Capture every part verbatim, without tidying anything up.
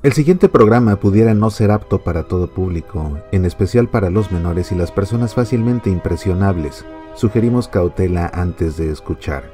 El siguiente programa pudiera no ser apto para todo público, en especial para los menores y las personas fácilmente impresionables. Sugerimos cautela antes de escuchar.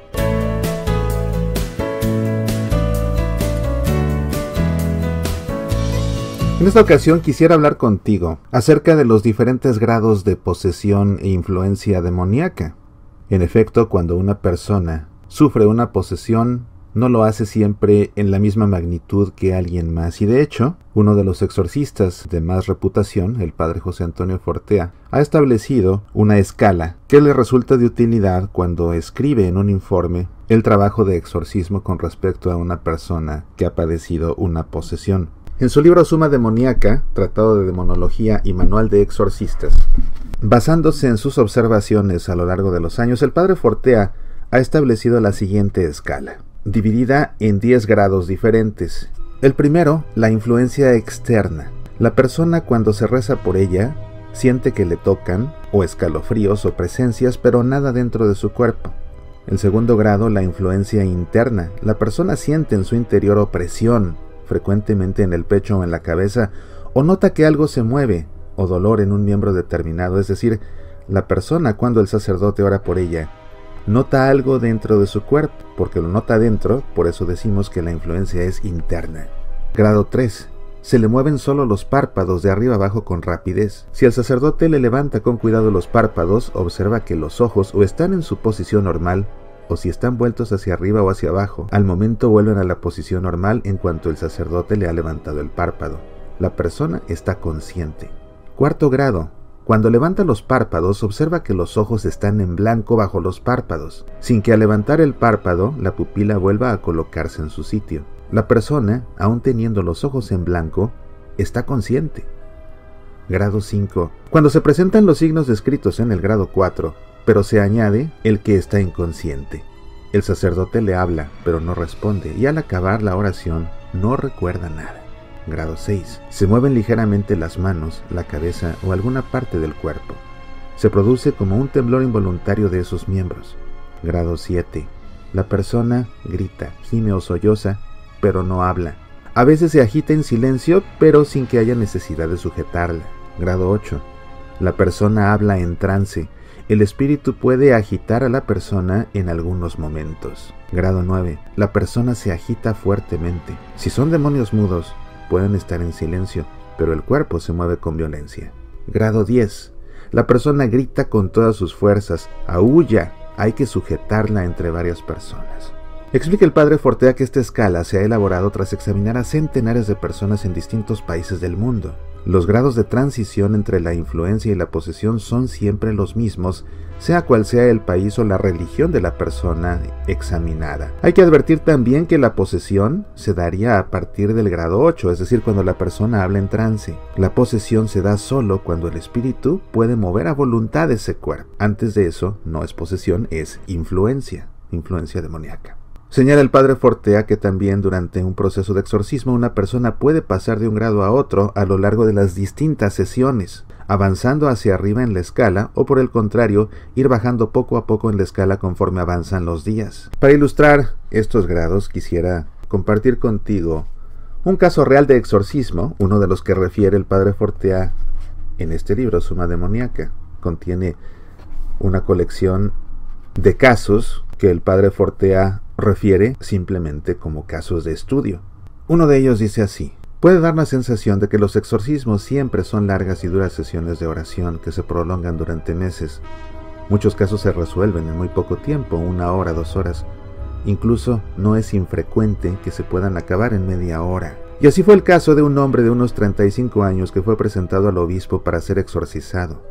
En esta ocasión quisiera hablar contigo acerca de los diferentes grados de posesión e influencia demoníaca. En efecto, cuando una persona sufre una posesión, no lo hace siempre en la misma magnitud que alguien más. Y de hecho, uno de los exorcistas de más reputación, el padre José Antonio Fortea, ha establecido una escala que le resulta de utilidad cuando escribe en un informe el trabajo de exorcismo con respecto a una persona que ha padecido una posesión. En su libro Suma Demoníaca, Tratado de Demonología y Manual de Exorcistas, basándose en sus observaciones a lo largo de los años, el padre Fortea ha establecido la siguiente escala, dividida en diez grados diferentes. El primero, la influencia externa. La persona, cuando se reza por ella, siente que le tocan, o escalofríos o presencias, pero nada dentro de su cuerpo. El segundo grado, la influencia interna. La persona siente en su interior opresión, frecuentemente en el pecho o en la cabeza, o nota que algo se mueve, o dolor en un miembro determinado. Es decir, la persona, cuando el sacerdote ora por ella, nota algo dentro de su cuerpo, porque lo nota dentro, por eso decimos que la influencia es interna. Grado tres. Se le mueven solo los párpados de arriba abajo con rapidez. Si el sacerdote le levanta con cuidado los párpados, observa que los ojos o están en su posición normal, o si están vueltos hacia arriba o hacia abajo, al momento vuelven a la posición normal en cuanto el sacerdote le ha levantado el párpado. La persona está consciente. Cuarto grado. Cuando levanta los párpados, observa que los ojos están en blanco bajo los párpados, sin que al levantar el párpado, la pupila vuelva a colocarse en su sitio. La persona, aún teniendo los ojos en blanco, está consciente. Grado cinco. Cuando se presentan los signos descritos en el grado cuatro, pero se añade el que está inconsciente. El sacerdote le habla, pero no responde, y al acabar la oración, no recuerda nada. Grado seis. Se mueven ligeramente las manos, la cabeza o alguna parte del cuerpo. Se produce como un temblor involuntario de esos miembros. Grado siete. La persona grita, gime o solloza, pero no habla. A veces se agita en silencio, pero sin que haya necesidad de sujetarla. Grado ocho. La persona habla en trance. El espíritu puede agitar a la persona en algunos momentos. Grado nueve. La persona se agita fuertemente. Si son demonios mudos, pueden estar en silencio, pero el cuerpo se mueve con violencia. Grado diez. La persona grita con todas sus fuerzas, aúlla, hay que sujetarla entre varias personas. Explica el padre Fortea que esta escala se ha elaborado tras examinar a centenares de personas en distintos países del mundo. Los grados de transición entre la influencia y la posesión son siempre los mismos, sea cual sea el país o la religión de la persona examinada. Hay que advertir también que la posesión se daría a partir del grado ocho, es decir, cuando la persona habla en trance. La posesión se da solo cuando el espíritu puede mover a voluntad ese cuerpo. Antes de eso, no es posesión, es influencia, influencia demoníaca. Señala el padre Fortea que también durante un proceso de exorcismo una persona puede pasar de un grado a otro a lo largo de las distintas sesiones, avanzando hacia arriba en la escala o por el contrario, ir bajando poco a poco en la escala conforme avanzan los días. Para ilustrar estos grados quisiera compartir contigo un caso real de exorcismo, uno de los que refiere el padre Fortea en este libro, Suma Demoníaca. Contiene una colección de casos que el padre Fortea refiere simplemente como casos de estudio. Uno de ellos dice así: puede dar la sensación de que los exorcismos siempre son largas y duras sesiones de oración que se prolongan durante meses. Muchos casos se resuelven en muy poco tiempo, una hora, dos horas. Incluso no es infrecuente que se puedan acabar en media hora. Y así fue el caso de un hombre de unos treinta y cinco años que fue presentado al obispo para ser exorcizado.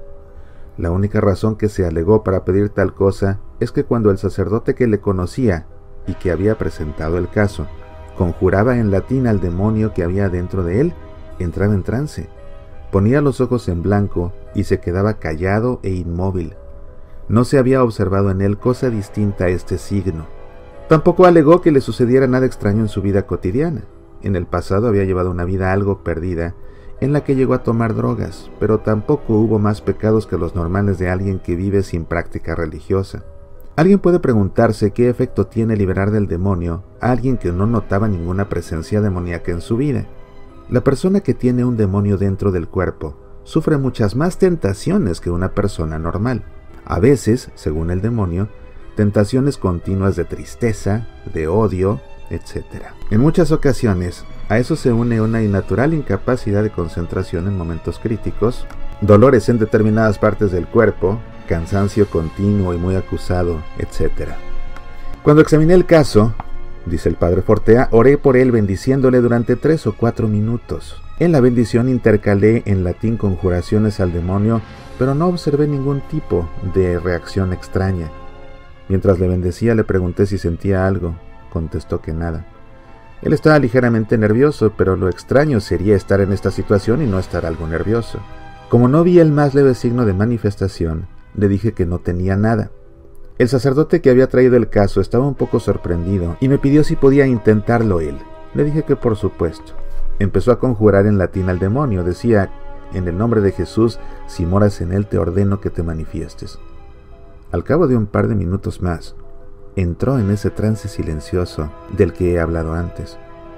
La única razón que se alegó para pedir tal cosa es que cuando el sacerdote que le conocía y que había presentado el caso conjuraba en latín al demonio que había dentro de él, entraba en trance, ponía los ojos en blanco y se quedaba callado e inmóvil. No se había observado en él cosa distinta a este signo. Tampoco alegó que le sucediera nada extraño en su vida cotidiana. En el pasado había llevado una vida algo perdida, en la que llegó a tomar drogas, pero tampoco hubo más pecados que los normales de alguien que vive sin práctica religiosa. Alguien puede preguntarse qué efecto tiene liberar del demonio a alguien que no notaba ninguna presencia demoníaca en su vida. La persona que tiene un demonio dentro del cuerpo sufre muchas más tentaciones que una persona normal. A veces, según el demonio, tentaciones continuas de tristeza, de odio, etcétera. En muchas ocasiones, a eso se une una innatural incapacidad de concentración en momentos críticos, dolores en determinadas partes del cuerpo, cansancio continuo y muy acusado, etcétera. Cuando examiné el caso, dice el padre Fortea, oré por él bendiciéndole durante tres o cuatro minutos. En la bendición intercalé en latín conjuraciones al demonio, pero no observé ningún tipo de reacción extraña. Mientras le bendecía le pregunté si sentía algo. Contestó que nada. Él estaba ligeramente nervioso, pero lo extraño sería estar en esta situación y no estar algo nervioso. Como no vi el más leve signo de manifestación, le dije que no tenía nada. El sacerdote que había traído el caso estaba un poco sorprendido y me pidió si podía intentarlo él. Le dije que por supuesto. Empezó a conjurar en latín al demonio. Decía: en el nombre de Jesús, si moras en él, te ordeno que te manifiestes. Al cabo de un par de minutos más, entró en ese trance silencioso del que he hablado antes.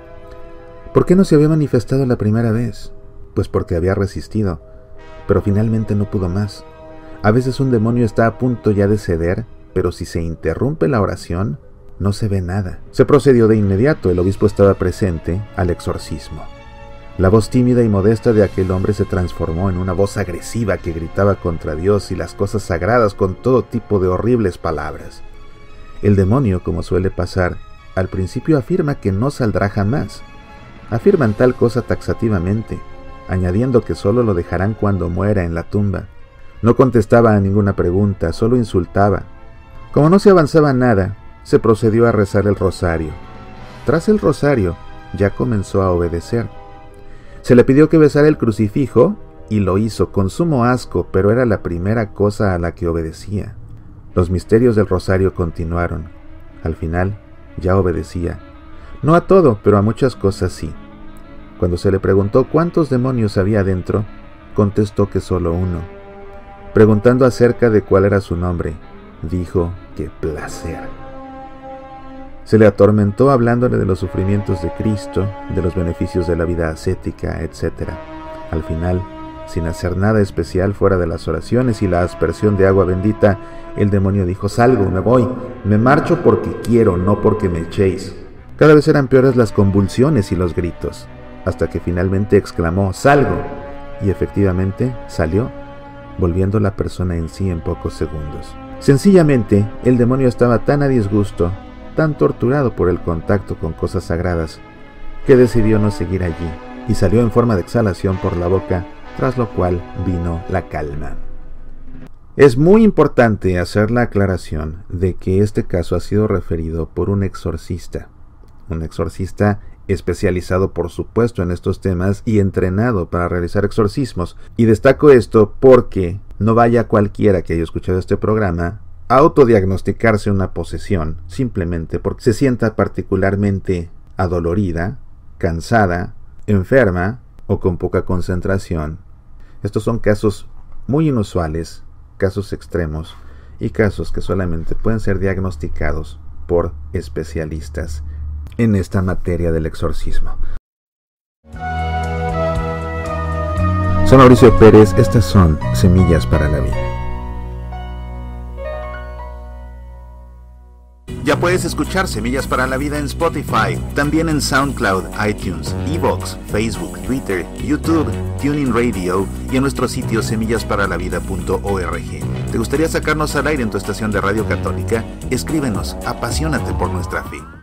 ¿Por qué no se había manifestado la primera vez? Pues porque había resistido, pero finalmente no pudo más. A veces un demonio está a punto ya de ceder, pero si se interrumpe la oración, no se ve nada. Se procedió de inmediato, el obispo estaba presente, al exorcismo. La voz tímida y modesta de aquel hombre se transformó en una voz agresiva que gritaba contra Dios y las cosas sagradas con todo tipo de horribles palabras. El demonio, como suele pasar, al principio afirma que no saldrá jamás. Afirman tal cosa taxativamente, añadiendo que solo lo dejarán cuando muera en la tumba. No contestaba a ninguna pregunta, solo insultaba. Como no se avanzaba nada, se procedió a rezar el rosario. Tras el rosario, ya comenzó a obedecer. Se le pidió que besara el crucifijo y lo hizo con sumo asco, pero era la primera cosa a la que obedecía. Los misterios del rosario continuaron. Al final, ya obedecía. No a todo, pero a muchas cosas sí. Cuando se le preguntó cuántos demonios había dentro, contestó que solo uno. Preguntando acerca de cuál era su nombre, dijo que placer. Se le atormentó hablándole de los sufrimientos de Cristo, de los beneficios de la vida ascética, etcétera. Al final, sin hacer nada especial fuera de las oraciones y la aspersión de agua bendita, el demonio dijo: salgo, me voy, me marcho porque quiero, no porque me echéis. Cada vez eran peores las convulsiones y los gritos, hasta que finalmente exclamó: salgo, y efectivamente salió, volviendo la persona en sí en pocos segundos. Sencillamente, el demonio estaba tan a disgusto, tan torturado por el contacto con cosas sagradas, que decidió no seguir allí, y salió en forma de exhalación por la boca, tras lo cual vino la calma. Es muy importante hacer la aclaración de que este caso ha sido referido por un exorcista, un exorcista especializado por supuesto en estos temas y entrenado para realizar exorcismos, y destaco esto porque no vaya cualquiera que haya escuchado este programa a autodiagnosticarse una posesión simplemente porque se sienta particularmente adolorida, cansada, enferma o con poca concentración. Estos son casos muy inusuales, casos extremos y casos que solamente pueden ser diagnosticados por especialistas en esta materia del exorcismo. Soy Mauricio Pérez, estas son Semillas para la Vida. Ya puedes escuchar Semillas para la Vida en Spotify, también en SoundCloud, iTunes, iVoox, Facebook, Twitter, YouTube, TuneIn Radio y en nuestro sitio semillas para la vida punto org. ¿Te gustaría sacarnos al aire en tu estación de radio católica? Escríbenos, apasionate por nuestra fe.